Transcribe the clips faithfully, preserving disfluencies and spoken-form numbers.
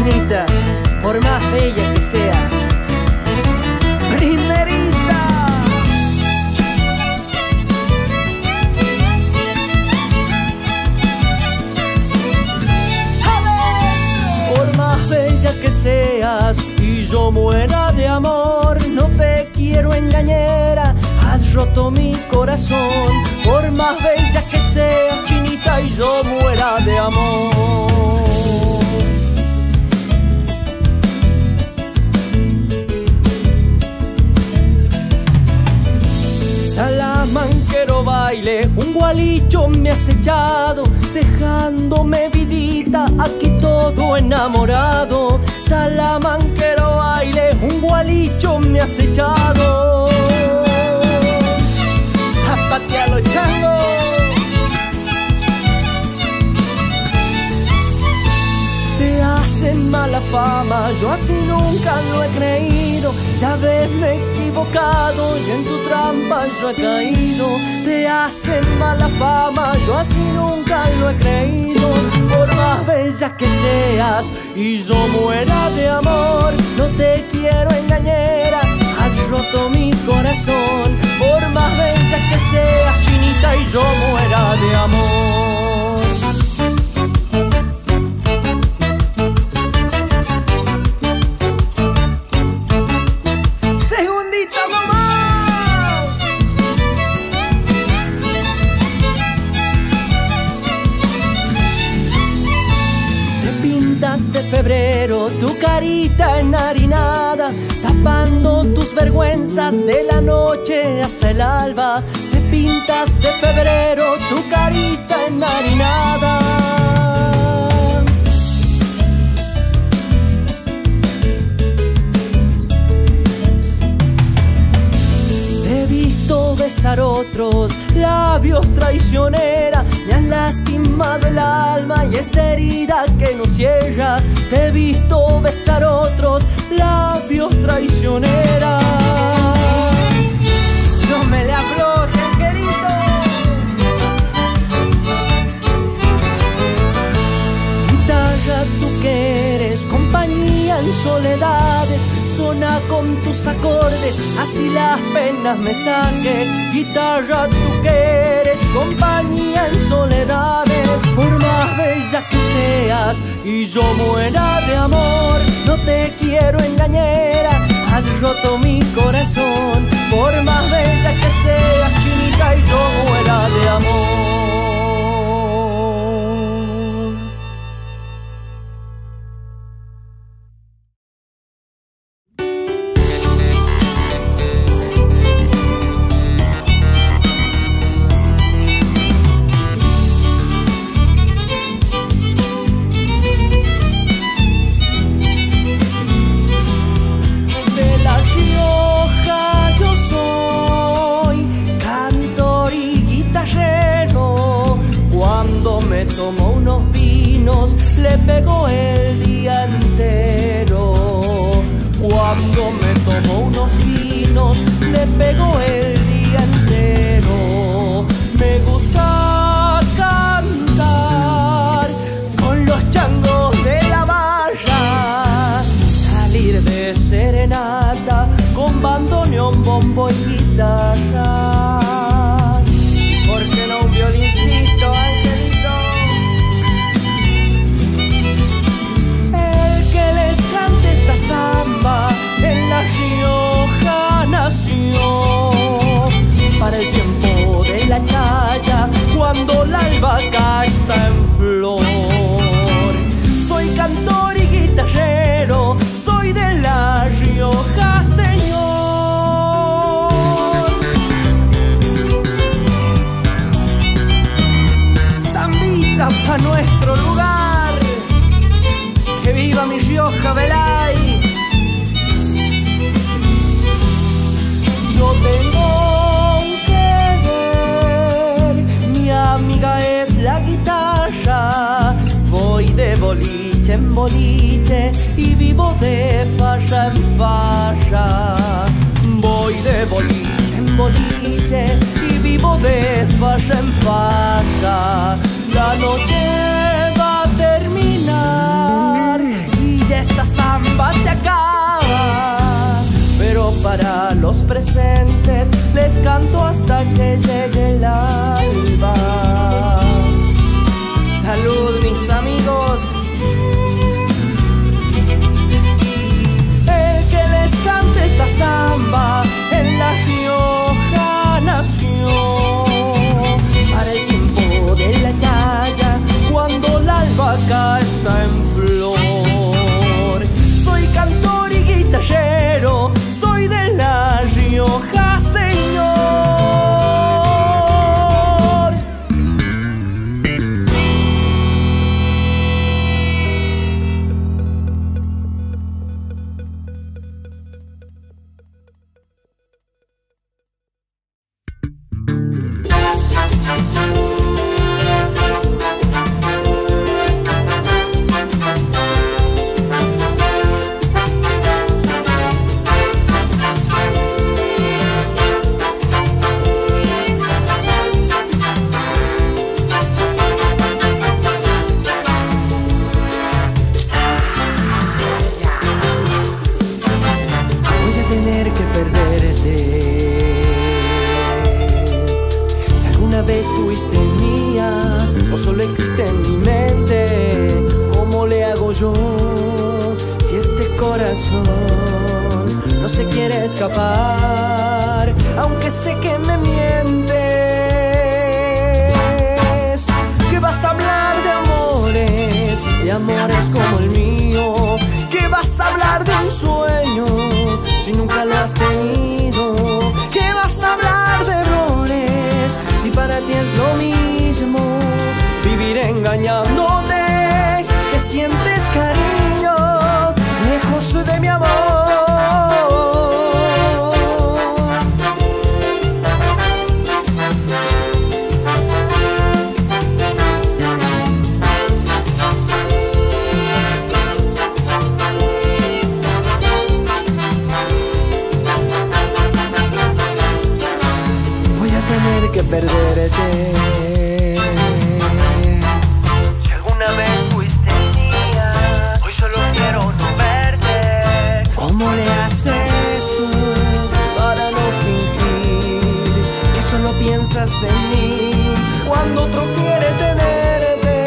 Chinita, por más bella que seas, primerita. Por más bella que seas y yo muera de amor, no te quiero engañera, has roto mi corazón. Por más bella que seas, Chinita, y yo muera de amor. Salamanquero baile, un gualicho me has echado, dejándome vidita aquí todo enamorado. Salamanquero baile, un gualicho me has echado. Zapatea los changos. Te hacen mala fama, yo así nunca lo he creído. Ya ves, me he equivocado y en tu trampa yo he caído. Te hacen mala fama, yo así nunca lo he creído. Por más bella que seas y yo muera de amor, no te quiero engañera, has roto mi corazón. Por más bella que seas, Chinita, y yo muera de amor. De febrero, tu carita enharinada, tapando tus vergüenzas de la noche hasta el alba. Te pintas de febrero, tu carita enharinada. Te he visto besar otros labios, traicionera, me has lastimado el alma y esta herida que no cierra. Te he visto besar otros labios, traicionera. No me le afloje, angelito. Guitarra, tú que eres compañía en soledades, sona con tus acordes, así las penas me saquen. Guitarra, tú que eres compañía en soledades. Por más bella que seas y yo muera de amor, no te quiero engañera, has roto mi corazón. Por más bella que seas, Chinita, y yo muera de amor. Tomó unos vinos, le pegó el día entero. Cuando me tomó unos vinos, le pegó el día entero. Me gusta cantar con los changos de la barra, salir de serenata con bandoneón, bombo y guitarra. ¿Por qué no un violincito, angelito? Esta samba en La Rioja nació para el tiempo de la chaya, cuando la albahaca está en flor. Soy cantor y guitarrero, soy de La Rioja, señor. Zambita pa' nuestro lugar, que viva mi Rioja, Velay. Yo tengo un querer, mi amiga es la guitarra. Voy de boliche en boliche y vivo de farra en farra. Voy de boliche en boliche y vivo de farra en farra. La noche va a terminar y ya presentes, les canto hasta que llegue el alba. Salud, mis amigos. El que les cante esta samba en La Rioja nació para el tiempo de la chaya, cuando la albahaca está en flor. Soy cantor y guitarrero, soy de La Rioja, señor. Existe en mi mente, ¿cómo le hago yo si este corazón no se quiere escapar, aunque sé que me mientes? ¿Qué vas a hablar de amores, de amores como el mío? ¿Qué vas a hablar de un sueño si nunca lo has tenido? ¿Qué vas a hablar de errores si para ti es lo mismo vivir engañándote, que sientes cariño lejos de mi amor? Voy a tener que perderte. ¿Cómo le haces tú para no fingir que solo piensas en mí cuando otro quiere tenerte?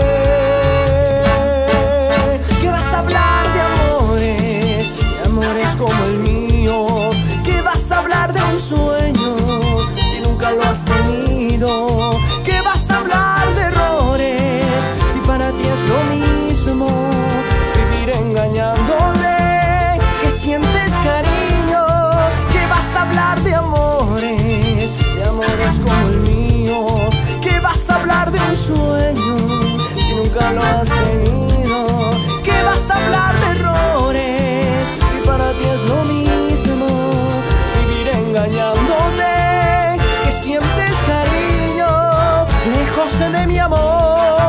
¿Qué vas a hablar de amores, de amores como el mío? ¿Qué vas a hablar de un sueño si nunca lo has tenido? ¿Qué vas a hablar de errores si para ti es lo mismo vivir engañándote? Sientes cariño, que vas a hablar de amores, de amores como el mío. Que vas a hablar de un sueño si nunca lo has tenido. Que vas a hablar de errores si para ti es lo mismo vivir engañándote. Que sientes cariño lejos de mi amor.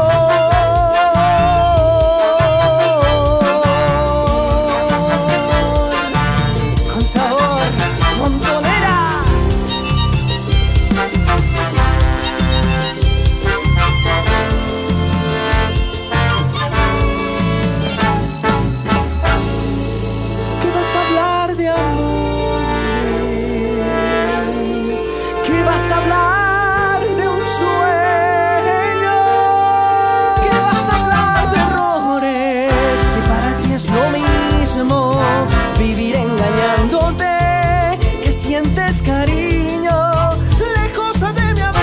Vas a hablar de un sueño, que vas a hablar de errores si para ti es lo mismo vivir engañándote, que sientes cariño lejos de mi amor.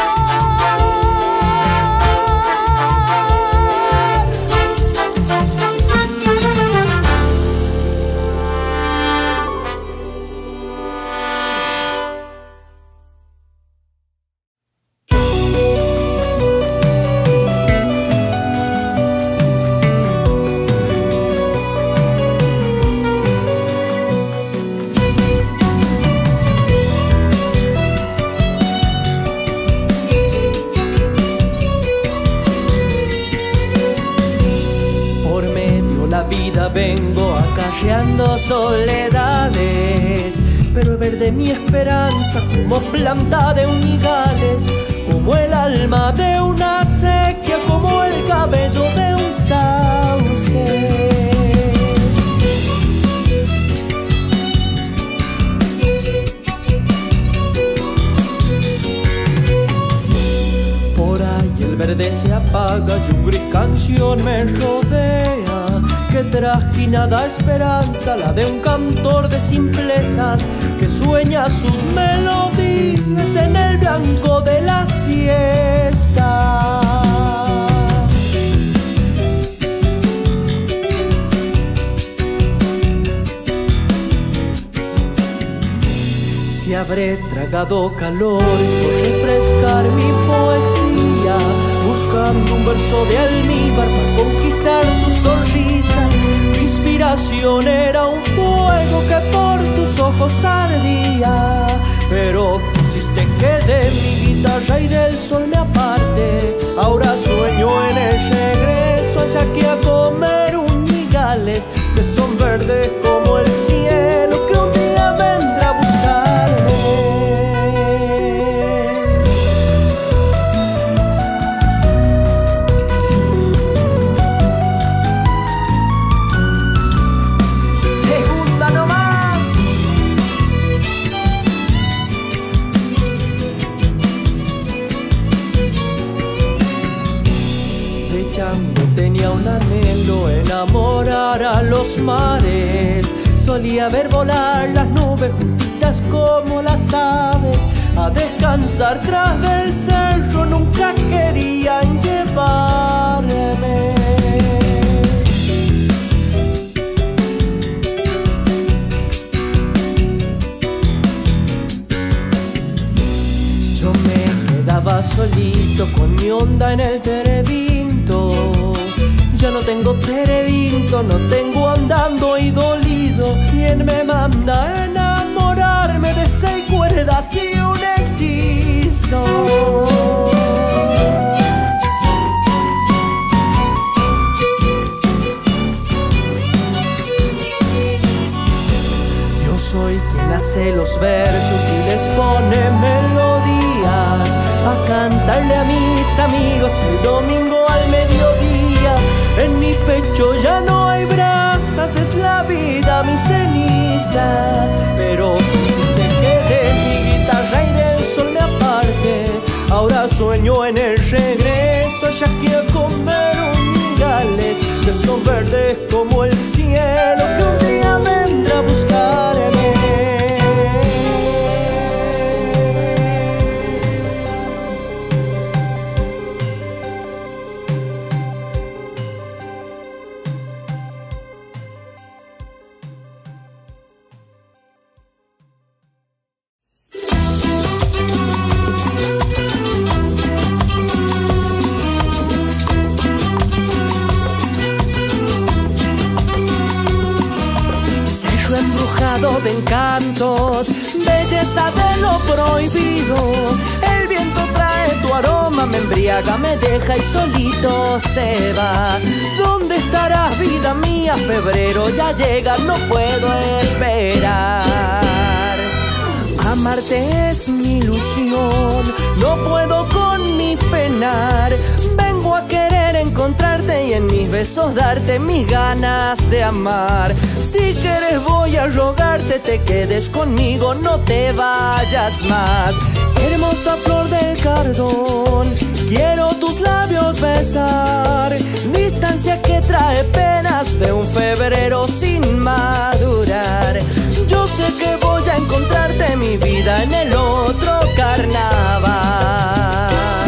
Vengo acarreando soledades, pero es verde mi esperanza como planta de unigales, como el alma de una sequía, como el cabello de un sauce. verde se apaga y un gris canción me rodea, que trajinada esperanza, la de un cantor de simplezas, que sueña sus melodías en el blanco de la siesta. Si habré tragado calores por refrescar mi poesía, buscando un verso de almíbar para conquistar tu sonrisa. Tu inspiración era un fuego que por tus ojos ardía, pero quisiste que de mi guitarra y del sol me aparte. Ahora sueño en el regreso allá aquí a comer unigales que son verdes como el cielo, que un día vendrá a buscarme. Segunda nomás. De chango tenía un anhelo, enamorar a los mares. Solía ver volar las nubes juntitas como las aves, a descansar tras del cerro, nunca querían llevarme. Yo me quedaba solito con mi onda en el terebinto. Ya no tengo terebinto, no tengo andando y dolido. ¿Quién me manda a enamorarme de seis cuerdas y un hechizo? Yo soy quien hace los versos y les pone melodías a cantarle a mis amigos el domingo al mediodía. En mi pecho ya no hay brasas, es la vida mi ceniza. Pero quisiste que de mi guitarra y del sol me aparte. Ahora sueño en el regreso, ya quiero comer unigales que son verdes como el cielo, que un día vendrá a buscarme. De encantos, belleza de lo prohibido. El viento trae tu aroma, me embriaga, me deja y solito se va. ¿Dónde estarás, vida mía? Febrero ya llega, no puedo esperar. Amarte es mi ilusión, no puedo con mi penar. Vengo a querer encontrarte y en mis besos darte mis ganas de amar. Si quieres voy a rogarte te quedes conmigo, no te vayas más. Hermosa flor del cardón, quiero tus labios besar. Distancia que trae penas de un febrero sin madurar. Yo sé que voy a encontrarte mi vida en el otro carnaval.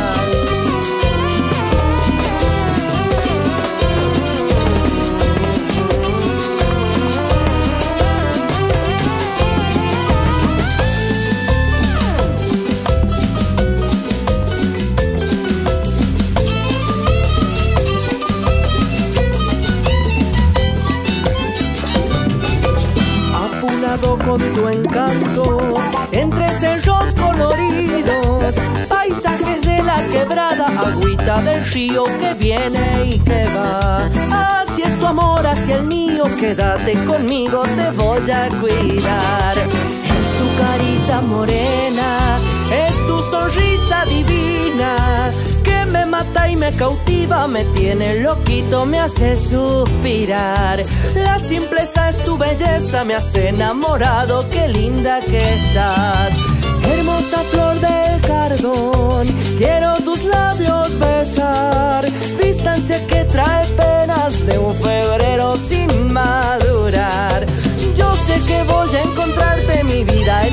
Con tu encanto, entre cerros coloridos, paisajes de la quebrada, agüita del río que viene y que va. Así es tu amor hacia el mío, quédate conmigo, te voy a cuidar. Es tu carita morena, es tu sonrisa divina, que me mata y me cautiva, me tiene loquito, me hace suspirar. La simpleza es tu belleza, me hace enamorado, qué linda que estás. Hermosa flor del cardón, quiero tus labios besar.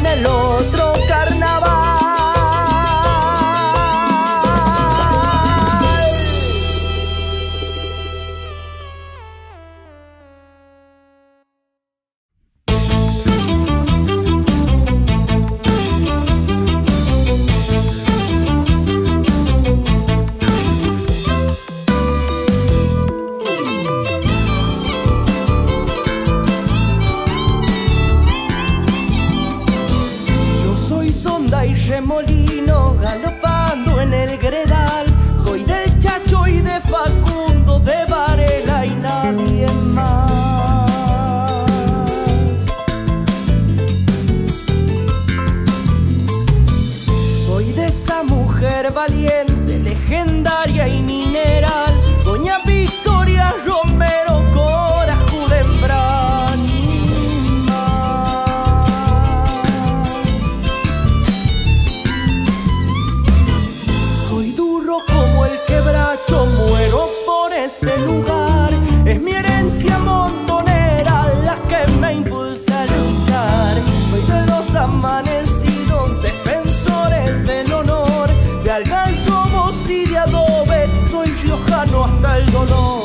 el otro carnaval. Y remolino galopando en el Gredal. Soy del Chacho y de Facundo, de Varela y nadie más. Soy de esa mujer valiente, legendaria y mineral, doña Victoria Romero Corajudembrán. Muero por este lugar, es mi herencia montonera la que me impulsa a luchar. Soy de los amanecidos, defensores del honor, de algarrobos y de adobes, soy riojano hasta el dolor.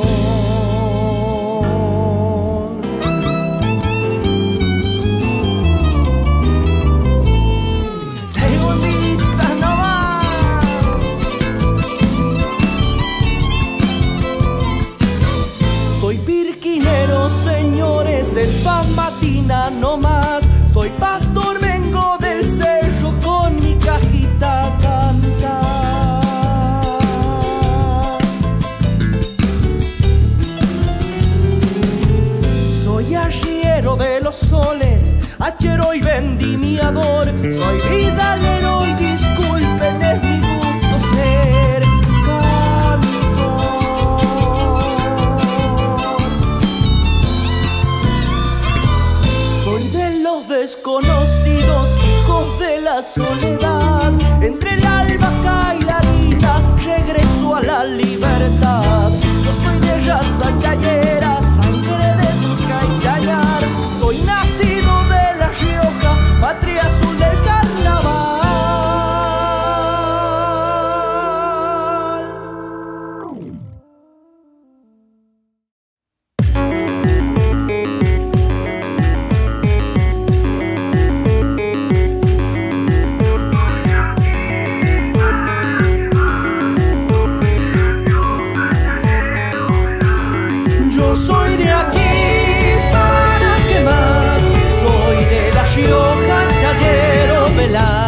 Señores del Paz Matina no más, soy pastor, vengo del cerro con mi cajita a cantar. Soy arriero de los soles, hachero y vendimiador, soy vidalero y disculpen, es mi gusto ser desconocidos, hijos de la soledad. Entre el albahaca y la harina regreso a la libertad. Yo soy de raza chayera, sangre de Tusca y Chayar. Soy nacido de La Rioja, patria azul del carnaval. Soy de aquí, ¿para qué más? Soy de La Rioja, chayero, velar.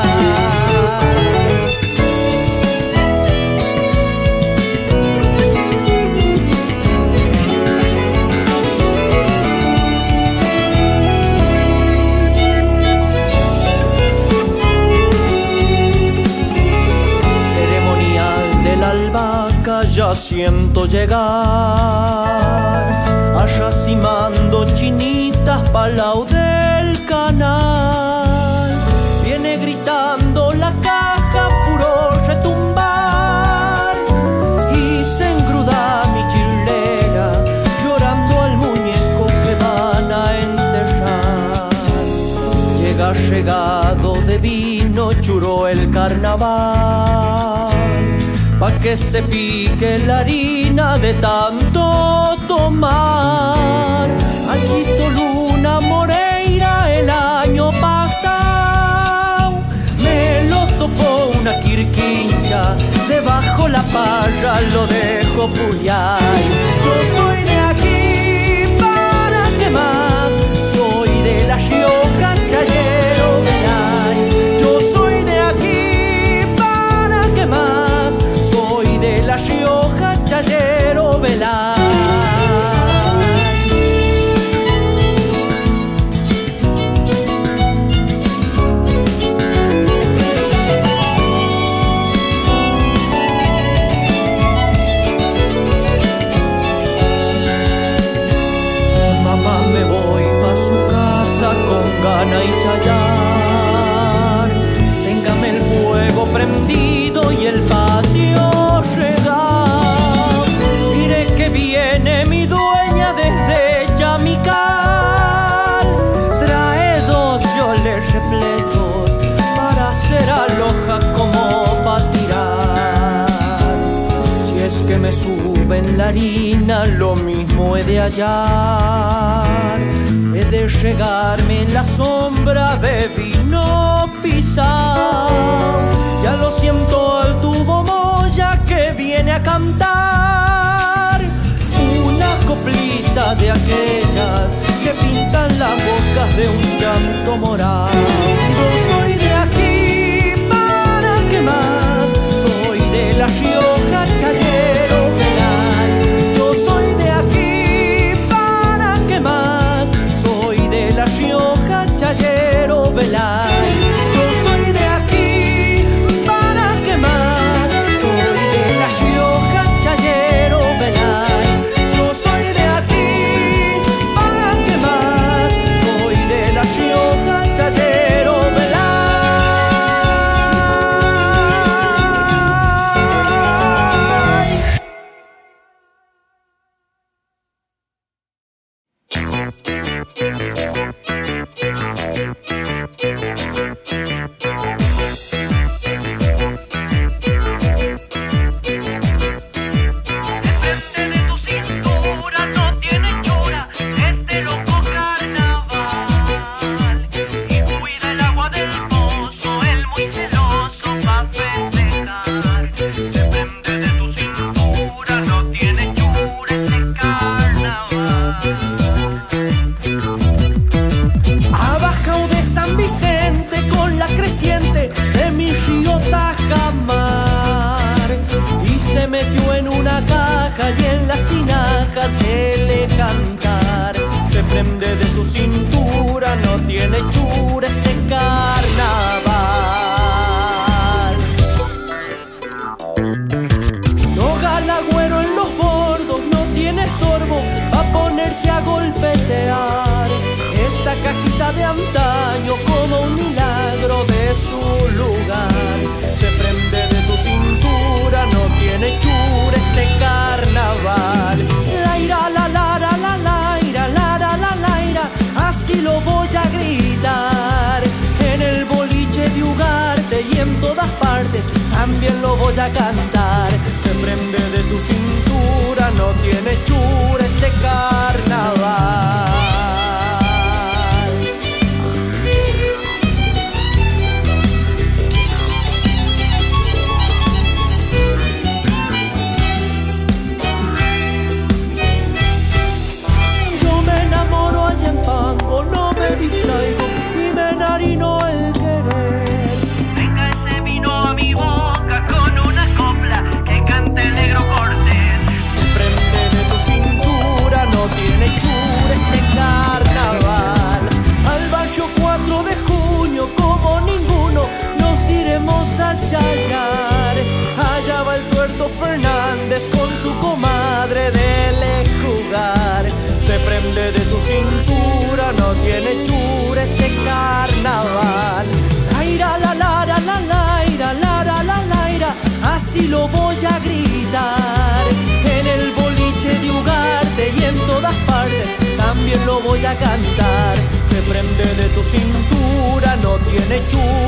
Ceremonial de la albahaca ya siento llegar, arracimando chinitas pa'l lado del canal. Viene gritando la caja, puro retumbar, y se engruda mi chilera, llorando al muñeco que van a enterrar. Llega regado de vino, churó el carnaval, pa' que se pique la harina de tanto tomar. Anchito Luna Moreira el año pasado me lo tocó una quirquincha, debajo la parra lo dejo puyar. Yo soy de aquí, ¿para qué más? Soy de La Rioja, chayero, velay. Yo soy de aquí, ¿para qué más? Soy de La Rioja, chayero, velay. es que me suben la harina, lo mismo he de hallar. He de llegarme en la sombra de vino pisar. Ya lo siento al tubo moya que viene a cantar una coplita de aquellas que pintan las bocas de un llanto moral. Yo soy de aquí, ¿para qué más? Soy de La Rioja, Chayero, Velay. Yo soy de aquí, ¿para qué más? Soy de La Rioja, Chayero, Velay. Yo soy de aquí, ¿para qué más? Soy de La Rioja, Chayero, Velay. Yo soy de aquí, ¿para qué más? Soy de La Rioja, Chayero, Velay. De mi río Tajamar, y se metió en una caja y en las tinajas dele cantar. Se prende de tu cintura, no tiene hechura este carnaval. No gala güero en los bordos, no tiene estorbo pa' ponerse a golpetear. Esta cajita de antaño como un milagro de su lugar. Se prende de tu cintura, no tiene hechura este carnaval. La ira, la la la la la ira, la la la la ira, así lo voy a gritar. En el boliche de Ugarte y en todas partes también lo voy a cantar. Se prende de tu cintura, no tiene hechura este carnaval. No me distraigo y me enharino el querer. Venga ese vino a mi boca con una copla que cante el negro Cortés. Se prende de tu cintura, no tiene hechura este carnaval. Al barrio cuatro de junio como ninguno nos iremos a chayar. Allá va el tuerto Fernández con su comadre dele jugar. Se prende de tu cintura, no tiene hechura este carnaval. La ira, la la la la la ira, la la la la ira, así lo voy a gritar. En el boliche de Ugarte y en todas partes también lo voy a cantar. Se prende de tu cintura, no tiene hechura